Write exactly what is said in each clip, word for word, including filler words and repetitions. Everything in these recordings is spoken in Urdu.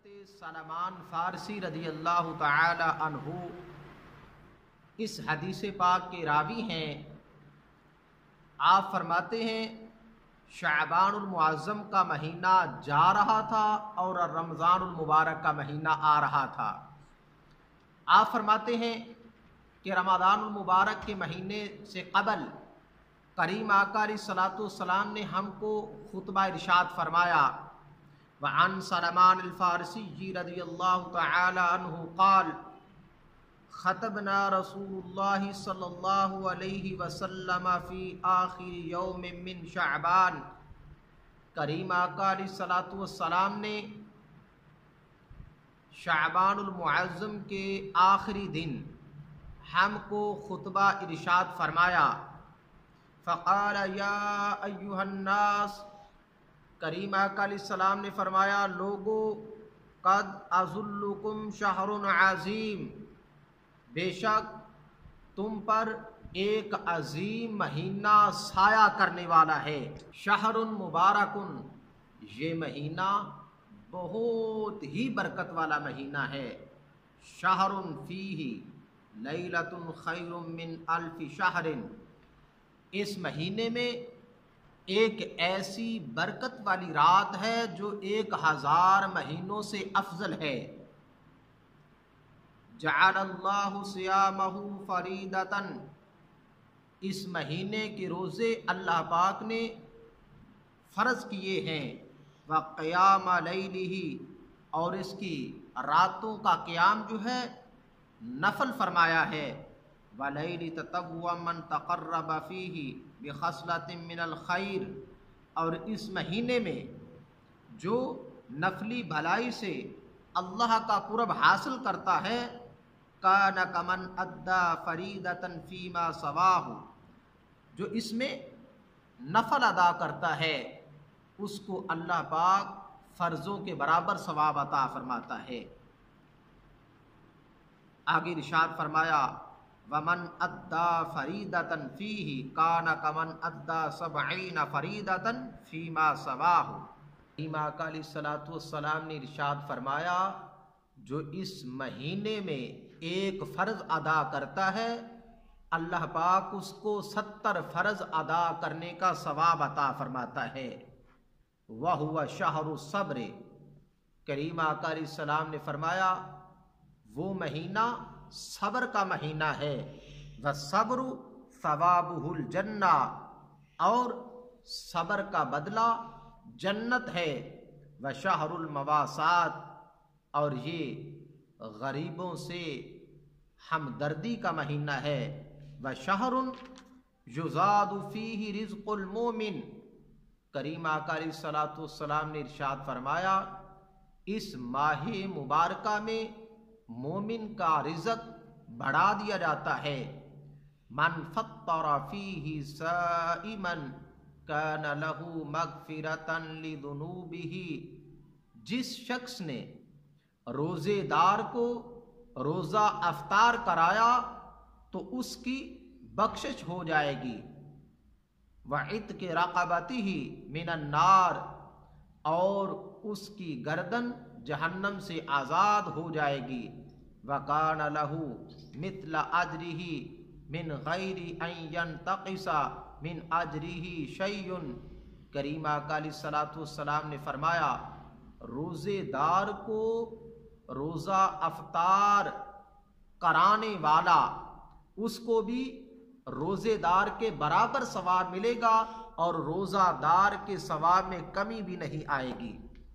حضرت سلمان فارسی رضی اللہ تعالی عنہ اس حدیث پاک کے راوی ہیں۔ آپ فرماتے ہیں شعبان المعظم کا مہینہ جا رہا تھا اور رمضان المبارک کا مہینہ آ رہا تھا۔ آپ فرماتے ہیں کہ رمضان المبارک کے مہینے سے قبل کریم آقا علیہ الصلوۃ والسلام نے ہم کو خطبہ ارشاد فرمایا۔ وعن سلمان الفارسی رضی اللہ تعالی عنہ قال خطبنا رسول اللہ صلی اللہ علیہ وسلم فی آخر یوم من شعبان۔ کریم آقا علیہ الصلوۃ والسلام نے شعبان المعظم کے آخری دن ہم کو خطبہ ارشاد فرمایا۔ فقال یا ایھا الناس، کریم آقا علیہ السلام نے فرمایا لوگو قد اظلکم شہر عظیم، بے شک تم پر ایک عظیم مہینہ سایہ کرنے والا ہے۔ شہر مبارکن، یہ مہینہ بہت ہی برکت والا مہینہ ہے۔ شہر فیہ لیلۃ خیر من الف شہر، اس مہینے میں ایک ایسی برکت والی رات ہے جو ایک ہزار مہینوں سے افضل ہے۔ جعل اللہ صیامہ فریضۃ، اس مہینے کے روزے اللہ پاک نے فرض کیے ہیں۔ وقیام لیلہ، اور اس کی راتوں کا قیام جو ہے نفل فرمایا ہے۔ ولیل تطوع من تقرب فیہ بخصلۃ من الخیر، اور اس مہینے میں جو نفلی بھلائی سے اللہ کا قرب حاصل کرتا ہے کان کمن ادا فریضۃ فیما سواہ، جو اس میں نفل ادا کرتا ہے اس کو اللہ پاک فرضوں کے برابر ثواب عطا فرماتا ہے۔ آگے ارشاد فرمایا ومن ادا فریضۃ فیہ کان کمن ادا سبعین فریضۃ فیما سواہ۔ کریم آقا علیہ الصلوۃ والسلام نے ارشاد فرمایا جو اس مہینے میں ایک فرض ادا کرتا ہے اللہ پاک اس کو ستر فرض ادا کرنے کا ثواب عطا فرماتا ہے۔ وَهُوَ شَهْرُ الصَّبْرِ، کریم آقا علیہ السلام نے فرمایا وہ مہینہ صبر کا مہینہ ہے۔ وَالصَّبْرُ ثَوَابُهُ الْجَنَّةُ، اور صبر کا بدلہ جنت ہے۔ وَشَهْرُ الْمَوَاسَاةِ، اور یہ غریبوں سے ہمدردی کا مہینہ ہے۔ وَشَهْرٌ يُزَادُ فِيهِ رِزْقُ الْمُؤْمِنِ، کریم آقا علیہ الصلوۃ والسلام نے ارشاد فرمایا اس ماہ مبارکہ میں مومن کا رزق بڑھا دیا جاتا ہے۔ من فطر فیہ صائما کان لہ مغفرۃ لذنوبہ، جس شخص نے روزے دار کو روزہ افطار کرایا تو اس کی بخشش ہو جائے گی۔ وعتق رقبتہ من النار، اور اس کی گردن جہنم سے آزاد ہو جائے گی۔ وَكَانَ لَهُ مِثْلَ أَجْرِهِ مِنْ غَيْرِ أَنْ يَنْتَقِصَ مِنْ أَجْرِهِ شَيْءٌ، کریم آقا علیہ الصلوۃ والسلام نے فرمایا روزے دار کو روزہ افطار کرانے والا اس کو بھی روزے دار کے برابر ثواب ملے گا اور روزہ دار کے ثواب میں کمی بھی نہیں آئے گی۔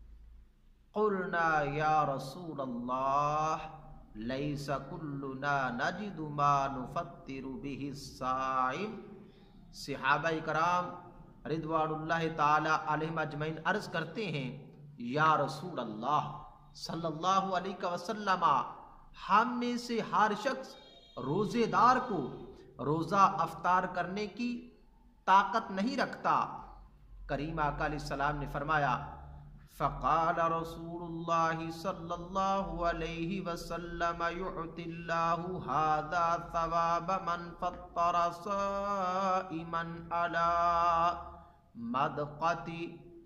قلنا یا رسول اللہ لیس کلنا نجد ما نفطر به الصائم، صحابہ کرام رضوان اللہ تعالی علیہم اجمعین عرض کرتے ہیں یا رسول اللہ صلی اللہ علیہ وسلم ہم میں سے ہر شخص روزے دار کو روزہ افطار کرنے کی طاقت نہیں رکھتا۔ کریم آقا علیہ السلام نے فرمایا فقال رسول اللہ صلی اللہ علیہ وسلم یعطی اللہ ھذا ثواب من فطر صائما علی مدقۃ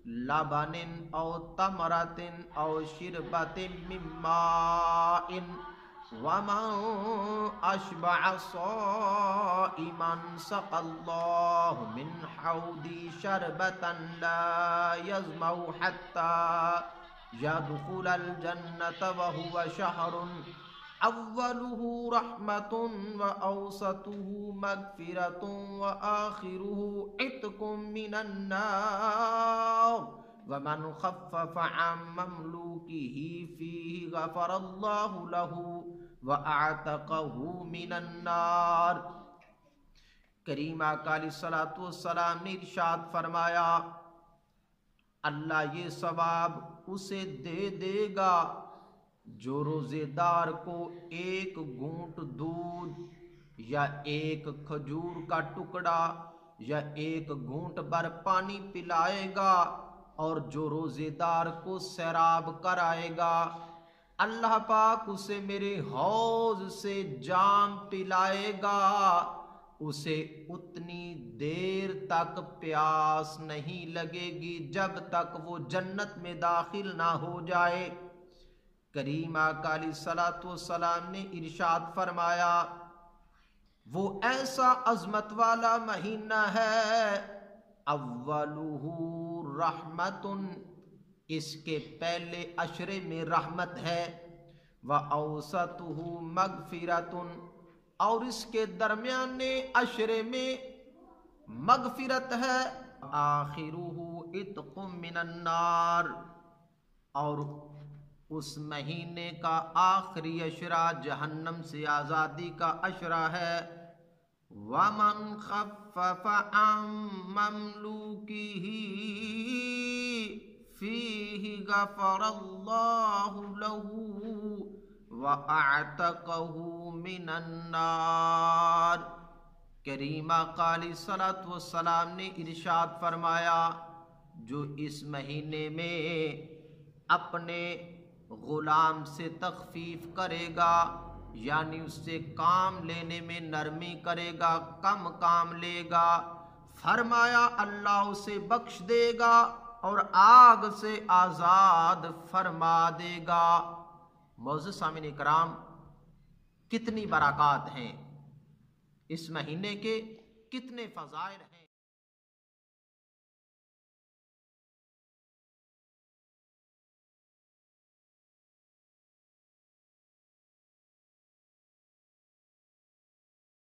लबनिन औ तमरतिन औ शिरबतिन मिन माइन वमन अशबअ साइमन सक़ल्लाहु मिन हौदी शरबतन ला यज़मउ हत्ता यदखुलल जन्नत व हुवा शहरुन अव्वलुहु रहमतुन व औसतुहु मगफिरतुन व आखिरुहु इत्कुम मिनन नार व मन खफ़्फ़फ़ अन ममलूकिही फीही गफ़रल्लाहु लहु व अअतक़हु मिनन नार। करीमा का अलैहिस्सलातु वस्सलाम ने इरशाद फरमाया, अल्लाह ये सवाब उसे दे देगा जो रोजेदार को एक घूंट दूध या एक खजूर का टुकड़ा या एक घूंट भर पानी पिलाएगा और जो रोजेदार को सैराब कराएगा। अल्लाह पाक उसे मेरे हौज से जाम पिलाएगा, उसे उतनी देर तक प्यास नहीं लगेगी जब तक वो जन्नत में दाखिल ना हो जाए। करीमा का अलैहिस्सलातु वस्सलाम ने इरशाद फरमाया, वो ऐसा अजमत वाला महीना है, अव्वलुहु रहमतुन, इसके पहले अशरे में रहमत है, व औसतुहु मगफिरतुन, और इसके दरमियाने अशरे में मगफिरत है, आखिरुहु इत्कुम मिनन नार, और उस महीने का आखिरी अशरा जहन्नम से आज़ादी का अशरा है। वमन खफ़्फ़फ़ अन ममलूकिही फीही गफ़रल्लाहु लहु व अअतक़हु मिनन नार। करीमा का अलैहिस्सलातु वस्सलाम ने इरशाद फरमाया, जो इस महीने में अपने गुलाम से तखफीफ करेगा, यानी उससे काम लेने में नरमी करेगा, कम काम लेगा, फरमाया अल्लाह उसे बख्श देगा और आग से आज़ाद फरमा देगा। मौजूद सामीन इकराम, कितनी बरक़ात हैं इस महीने के, कितने फ़ज़ाइल हैं।